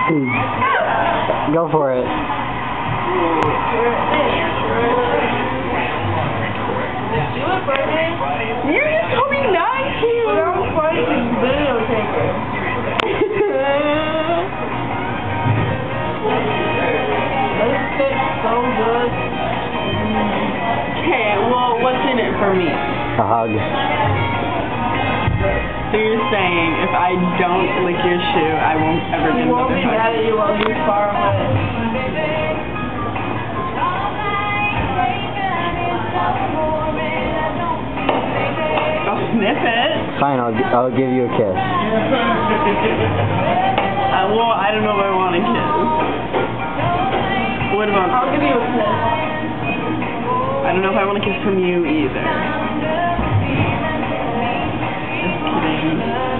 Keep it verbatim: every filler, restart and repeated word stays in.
Go for it. You just told me not to. But I'm fighting videotaker. This fits so good. Okay, well, what's in it for me? A hug. So you're saying if I don't lick your shoe, I won't ever get You won't another be hug? mad at you while you're far away. I'll sniff it. Fine, I'll, I'll give you a kiss. Uh, well, I don't know if I want a kiss. What about... I'll give you a kiss. I don't know if I want a kiss from you either. Just kidding.